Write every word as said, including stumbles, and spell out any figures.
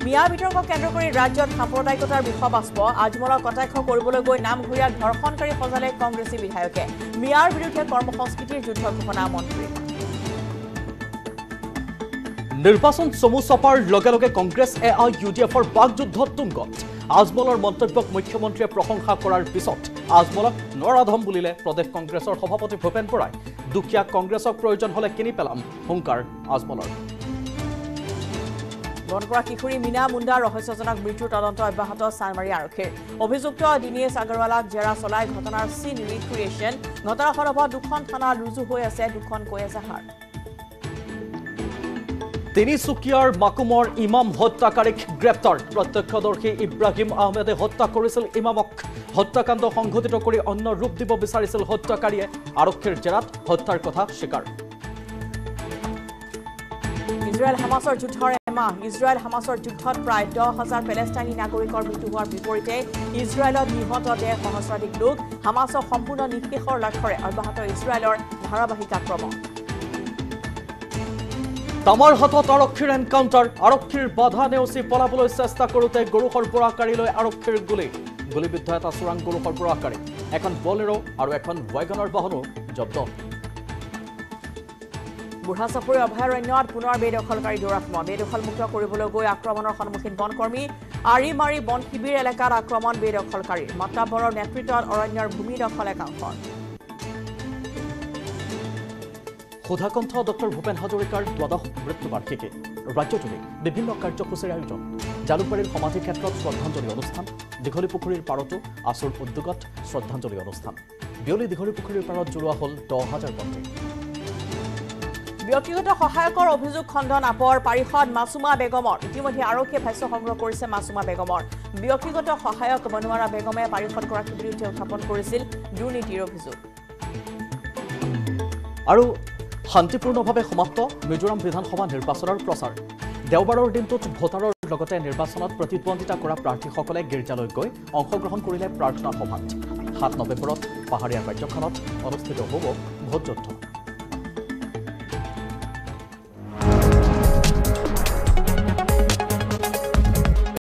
মিয়া বিতৰ্কক কেন্দ্ৰ কৰি ৰাজ্যত সাম্প্ৰদায়িকতাৰ বিষবাস্প আজমলক কটাক্ষ কৰিবলৈ গৈ নামঘৰীয়া ধৰ্ষণকাৰী সজালে কংগ্ৰেছী বিধায়কে মিয়াৰ বিৰুদ্ধে কৰ্মসংস্কৃতিৰ যুদ্ধ ঘোষণা মন্ত্ৰী নিৰ্বাচন চমু চপাৰ লগে লগে Congress A I U D এফৰ বাকযুদ্ধ তুংগত আজমলৰ মন্তব্যক মুখ্যমন্ত্ৰীয়ে প্ৰশংসা কৰাৰ পিছত আজমলক নৰাধম বুলিলে প্ৰদেশ কংগ্ৰেছৰ সভাপতি ভূপেন বৰাই দুখীয়া কংগ্ৰেছক প্ৰয়োজন হলে কিনি পেলাম হুংকাৰ আজমলৰ বনকৰ কিশোৰী মিনা মুণ্ডা ৰহস্যজনক মৃত্যুৰ তদন্ত অব্যাহত চানমাৰী আৰক্ষীৰ অভিযুক্ত দিনেশ আগৰৱালাক জেৰা চলাই ঘটনাৰ চিন ৰিক্ৰিয়েশ্যন ঘটনাৰ সন্দৰ্ভত দুখন থানা ৰুজু হৈ আছে দুখন কৈ আছে হাৰ তিনিচুকীয়াৰ মাকুমৰ ইমাম হত্যাকাৰীক গ্ৰেপ্তাৰ প্ৰত্যক্ষদৰ্শী ইব্ৰাহিম আহমেদে হত্যা কৰিছিল ইমামক হত্যাকাণ্ড সংঘটিত কৰি অন্য ৰূপ দিব বিচাৰিছিল হত্যাকাৰীয়ে আৰক্ষীৰ জেৰাত হত্যাৰ কথা স্বীকাৰ ইজৰাইল হামাছৰ যুদ্ধৰ এমাহ ইজৰাইল হামাছৰ যুদ্ধত প্ৰায় দহ হাজাৰ পেলেষ্টাইনী নাগৰিকৰ মৃত্যু হোৱাৰ বিপৰীতে ইজৰাইলত নিহত ডেৰ সহস্ৰাধিক লোক হামাছক সম্পূৰ্ণ নিঃশেষৰ লক্ষ্যৰে অব্যাহত ইজৰাইলৰ ধাৰাবাহিক আক্ৰমণ তামাৰ হাতত আৰক্ষীৰ এনকাউণ্টাৰ আৰক্ষীৰ বাধা নেওচি পলাবলৈ চেষ্টা কৰোঁতে গৰু সৰবৰাহকাৰীলৈ আৰক্ষীৰ গুলী গুলীবিদ্ধ এটা চোৰাং গৰু সৰবৰাহকাৰী এখন বলেৰো আৰু এখন ৱাগনৰ বাহনো জব্দ বুঢ়াচাপৰি অভয়াৰণ্যত পুনৰ বেদখলকাৰী দুৰাক্ৰমণ বেদখলমুক্ত কৰিবলৈ গৈ আক্ৰমণৰ সন্মুখীন বনকৰ্মী আৰি মাৰি বন শিবিৰ এলেকাত আক্ৰমণ বেদখলকাৰীৰ মাত্ৰাবৰৰ নেতৃত্বত অৰণ্যৰ ভূমি দখল একাংশৰ সুধাকণ্ঠ ডক্টৰ ভূপেন হাজৰিকাৰ দ্বাদশ মৃত্যুবাৰ্ষিকী ৰাজ্যজুৰি বিভিন্ন কাৰ্যসূচীৰ আয়োজন জালুকবাৰীৰ সমাধি ক্ষেত্ৰত শ্ৰদ্ধাঞ্জলি অনুষ্ঠান দীঘলীপুখুৰীৰ পাৰতো আছুৰ উদ্যোগত শ্ৰদ্ধাঞ্জলি অনুষ্ঠান বিয়লি দীঘলীপুখুৰীৰ পাৰত জ্বলোৱা হ'ল দহ হাজাৰ বন্তি ব্যক্তিগত সহায়কৰ অভিযোগ খণ্ডন আপৰ পাৰিষদ মাছুমা বেগমৰ ইতিমধ্যে আৰক্ষীয়ে ভাষ্য সংগ্ৰহ কৰিছে মাছুমা বেগমৰ ব্যক্তিগত সহায়ক মনোৱাৰা বেগমে পাৰিষদগৰাকীৰ বিৰুদ্ধে উত্থাপন কৰিছিল দুৰ্নীতিৰ অভিযোগ আৰু শান্তিপূৰ্ণভাৱে সমাপ্ত মিজোৰাম বিধানসভা নিৰ্বাচনৰ প্ৰচাৰ দেওবাৰৰ দিনটোত ভোটাৰৰ লগতে নিৰ্বাচনত প্ৰতিদ্বন্দ্বিতা কৰা প্ৰাৰ্থীসকলে গীৰ্জালৈ গৈ অংশগ্ৰহণ কৰিলে প্ৰাৰ্থনা সভাত সাত নৱেম্বৰত পাহাৰীয়া ৰাজ্যখনত অনুষ্ঠিত হ'ব ভোটযুদ্ধ